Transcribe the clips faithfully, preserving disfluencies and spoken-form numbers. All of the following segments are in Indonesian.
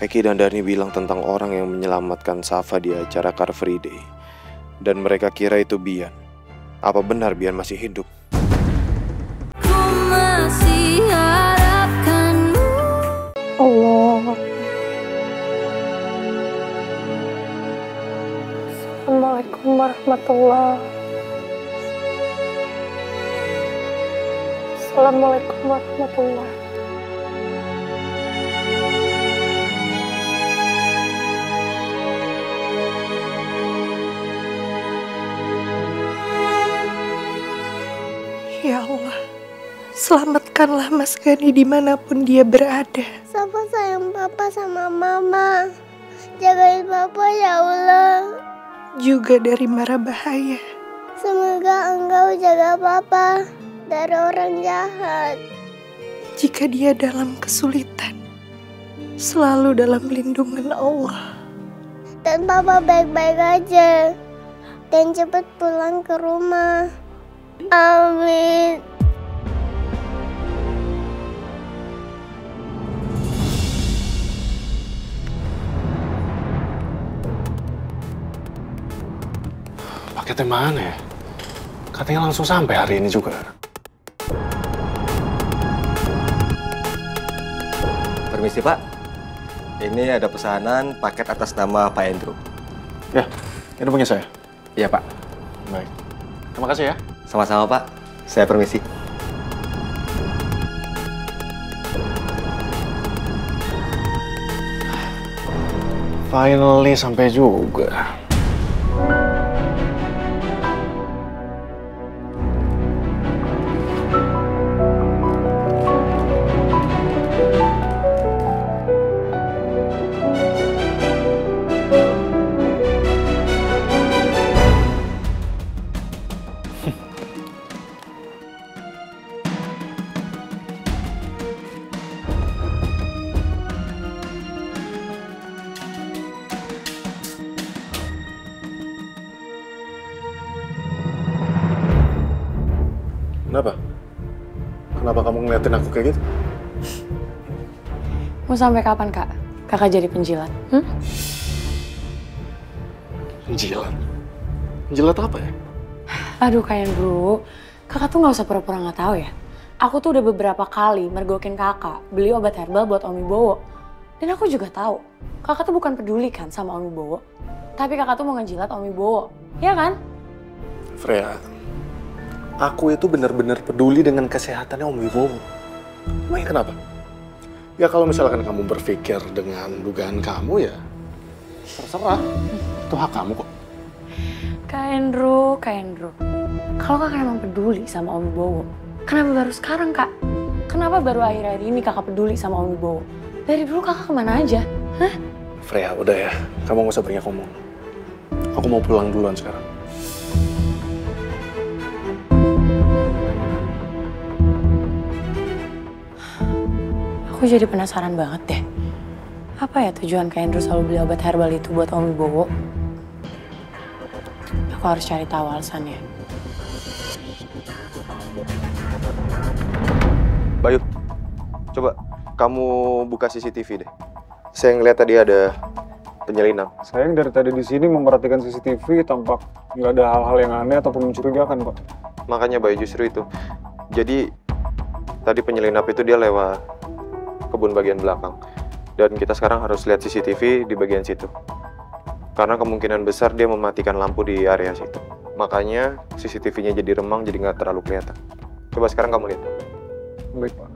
Eki dan Dani bilang tentang orang yang menyelamatkan Safa di acara Car Free Day. Dan mereka kira itu Bian. Apa benar Bian masih hidup? Ku masih harapkanmu. Allah. Assalamualaikum warahmatullahi Assalamualaikum warahmatullahi Ya Allah, selamatkanlah Mas Gani dimanapun dia berada. Safa sayang papa sama mama. Jagain papa ya Allah. Juga dari mara bahaya. Semoga engkau jaga papa dari orang jahat. Jika dia dalam kesulitan, selalu dalam lindungan Allah. Dan papa baik-baik aja. Dan cepat pulang ke rumah. Amin. Paketnya mana ya? Katanya langsung sampai hari ini juga. Permisi Pak, ini ada pesanan paket atas nama Pak Andrew. Ya, ini punya saya. Iya Pak. Baik, terima kasih ya. Sama-sama Pak, saya permisi. Finally sampai juga. Kenapa? Kenapa kamu ngeliatin aku kayak gitu? Mau sampai kapan, Kak? Kakak jadi penjilat? Hmm? Penjilat? Penjilat apa ya? Aduh, Kak Andrew. Kakak tuh nggak usah pura-pura nggak tahu ya. Aku tuh udah beberapa kali mergokin kakak beli obat herbal buat Om Wibowo. Dan aku juga tahu, kakak tuh bukan peduli kan sama Om Wibowo. Tapi kakak tuh mau ngejilat Om Wibowo. Iya kan? Freya, aku itu benar-benar peduli dengan kesehatannya Om Wibowo. Emangnya kenapa? Ya kalau misalkan kamu berpikir dengan dugaan kamu ya terserah. Itu hak kamu kok. Kak Andrew, Kak Andrew. Kalau kakak emang peduli sama Om Wibowo, kenapa baru sekarang, Kak? Kenapa baru akhir-akhir ini kakak peduli sama Om Wibowo? Dari dulu kakak kemana aja? Hah? Freya, udah ya. Kamu gak usah banyak ngomong. Aku mau pulang duluan sekarang. Aku jadi penasaran banget deh. Apa ya tujuan Kak Andrew selalu beli obat herbal itu buat Om Wibowo? Aku harus cari tahu alasannya. Bayu, coba kamu buka C C T V deh. Saya ngeliat tadi ada penyelinap. Sayang dari tadi di sini memperhatikan C C T V tampak nggak ada hal-hal yang aneh ataupun mencurigakan, Pak. Makanya Bayu justru itu. Jadi tadi penyelinap itu dia lewat kebun bagian belakang. Dan kita sekarang harus lihat C C T V di bagian situ. Karena kemungkinan besar dia mematikan lampu di area situ. Makanya C C T V-nya jadi remang, jadi nggak terlalu kelihatan. Coba sekarang kamu lihat. Baik, Pak.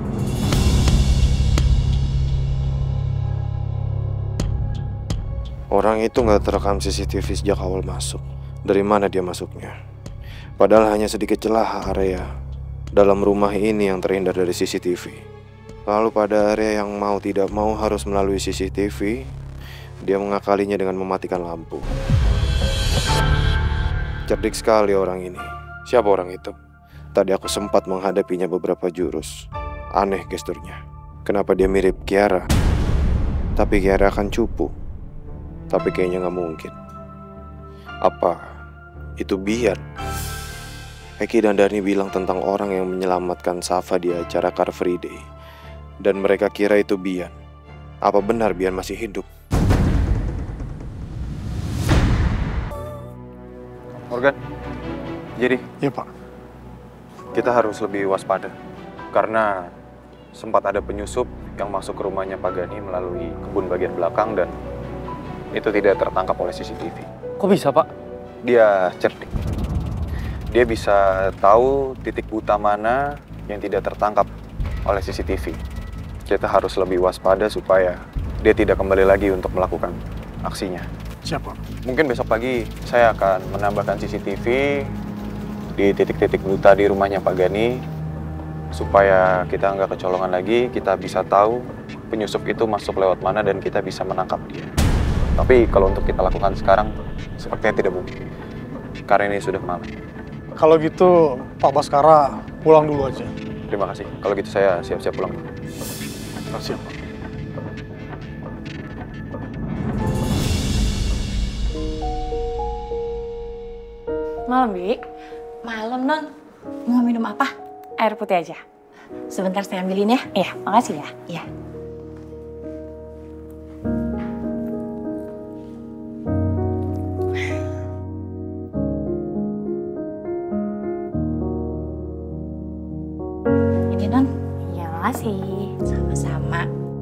Orang itu nggak terekam C C T V sejak awal masuk. Dari mana dia masuknya? Padahal hanya sedikit celah area dalam rumah ini yang terhindar dari C C T V. Lalu pada area yang mau tidak mau harus melalui C C T V, dia mengakalinya dengan mematikan lampu. Cerdik sekali orang ini. Siapa orang itu? Tadi aku sempat menghadapinya beberapa jurus. Aneh gesturnya. Kenapa dia mirip Kiara? Tapi Kiara kan cupu. Tapi kayaknya nggak mungkin. Apa itu Bian? Eki dan Dani bilang tentang orang yang menyelamatkan Safa di acara Car Free Day. Dan mereka kira itu Bian. Apa benar Bian masih hidup? Morgan, jadi Iya, Pak. kita harus lebih waspada. Karena sempat ada penyusup yang masuk ke rumahnya Pak Gani melalui kebun bagian belakang dan itu tidak tertangkap oleh C C T V. Kok bisa, Pak? Dia cerdik. Dia bisa tahu titik buta mana yang tidak tertangkap oleh C C T V. Kita harus lebih waspada supaya dia tidak kembali lagi untuk melakukan aksinya. Siapa? Mungkin besok pagi saya akan menambahkan C C T V di titik-titik buta di rumahnya Pak Gani supaya kita nggak kecolongan lagi, kita bisa tahu penyusup itu masuk lewat mana dan kita bisa menangkap dia. Tapi kalau untuk kita lakukan sekarang, sepertinya tidak mungkin. Karena ini sudah malam. Kalau gitu, Pak Baskara pulang dulu aja. Terima kasih. Kalau gitu saya siap-siap pulang. Terima kasih, Pak. Malam, Bi. Malam, Non. Mau minum apa? Air putih aja. Sebentar saya ambilin ya. Iya, makasih ya. Iya. Ini, Non. Iya, makasih. Sama-sama.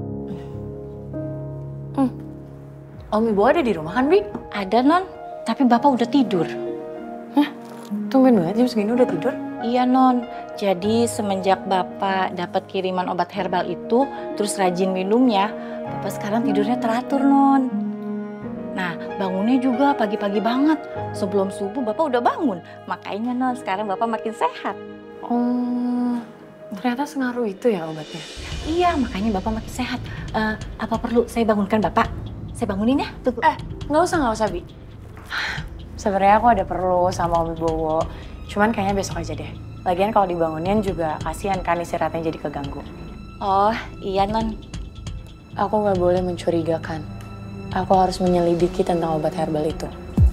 Hmm. Om Ibu ada di rumah kan, Bi? Ada, Non. Tapi Bapak udah tidur. Hah? Tumben banget jam segini udah tidur? Iya, Non. Jadi semenjak Bapak dapat kiriman obat herbal itu, terus rajin minumnya, Bapak sekarang tidurnya teratur, Non. Nah, bangunnya juga pagi-pagi banget. Sebelum subuh Bapak udah bangun. Makanya, Non, sekarang Bapak makin sehat. Oh, ternyata sengaruh itu ya obatnya? Iya, makanya Bapak makin sehat. Uh, apa perlu saya bangunkan Bapak? Saya bangunin ya? Tunggu. Eh, nggak usah, nggak usah, Bi. Sebenarnya aku ada perlu sama Om Bowo. Cuman kayaknya besok aja deh. Lagian kalau dibangunin juga kasihan kan istirahatnya jadi keganggu. Oh, iya, Non. Aku nggak boleh mencurigakan. Aku harus menyelidiki tentang obat herbal itu.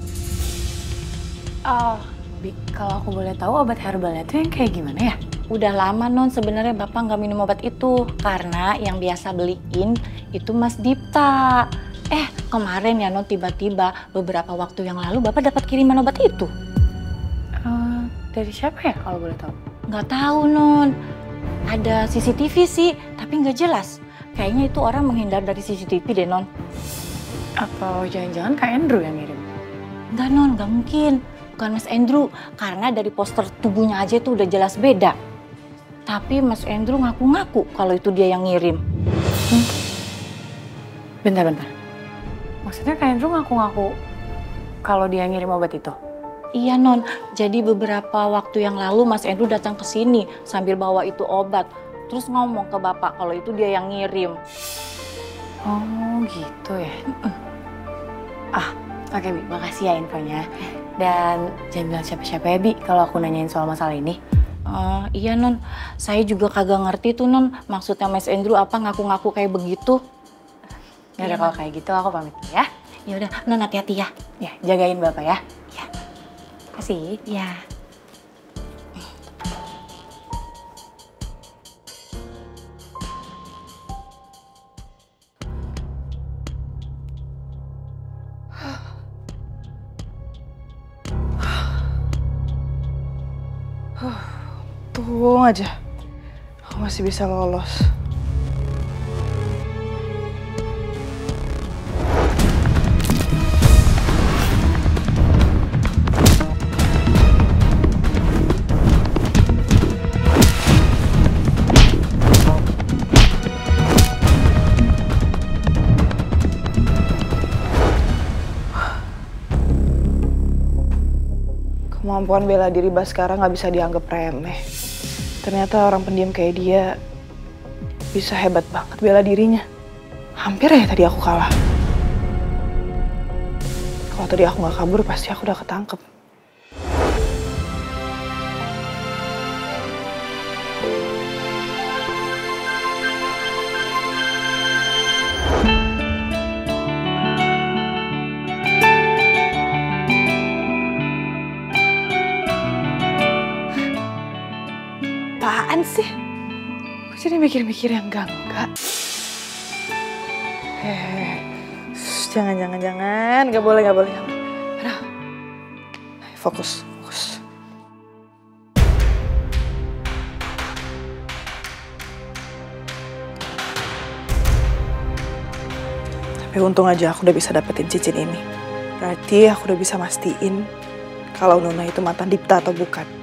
Oh, Bi, kalau aku boleh tahu obat herbalnya itu yang kayak gimana ya? Udah lama, Non, sebenarnya Bapak nggak minum obat itu. Karena yang biasa beliin itu Mas Dipta. Eh, kemarin ya, Non, tiba-tiba beberapa waktu yang lalu Bapak dapat kiriman obat itu. Uh, dari siapa ya kalau boleh tahu? Nggak tahu, Non. Ada C C T V sih, tapi nggak jelas. Kayaknya itu orang menghindar dari C C T V deh, Non. Atau jangan-jangan Kak Andrew yang ngirim? Nggak, Non, nggak mungkin. Bukan Mas Andrew, karena dari poster tubuhnya aja itu udah jelas beda. Tapi Mas Andrew ngaku-ngaku kalau itu dia yang ngirim. Hmm. Bentar-bentar. Maksudnya Kak Andrew ngaku-ngaku kalau dia ngirim obat itu? Iya, Non. Jadi beberapa waktu yang lalu Mas Andrew datang ke sini sambil bawa itu obat. Terus ngomong ke Bapak kalau itu dia yang ngirim. Oh, gitu ya. Ah, oke, Bi. Makasih ya infonya. Dan jangan bilang siapa-siapa ya, Bi, kalau aku nanyain soal masalah ini. Uh, iya, Non. Saya juga kagak ngerti tuh, Non. Maksudnya Mas Andrew apa ngaku-ngaku kayak begitu. Ya udah, kalau kayak gitu aku pamit ya. Ya udah, Non, hati-hati ya. Ya, jagain Bapak ya. Ya. Kasih. Ya. Untung aja aku masih bisa lolos. Kemampuan bela diri Baskara nggak bisa dianggap remeh. Ternyata orang pendiam kayak dia bisa hebat banget bela dirinya. Hampir ya tadi aku kalah. Kalau tadi aku nggak kabur pasti aku udah ketangkep. Apaan sih? Kok jadi mikir-mikir yang enggak-enggak? Eh, jangan, jangan, jangan. Gak boleh, gak boleh. Gak boleh. Aduh. Fokus, fokus. Tapi untung aja aku udah bisa dapetin cincin ini. Berarti aku udah bisa mastiin kalau Nona itu mantan Dipta atau bukan.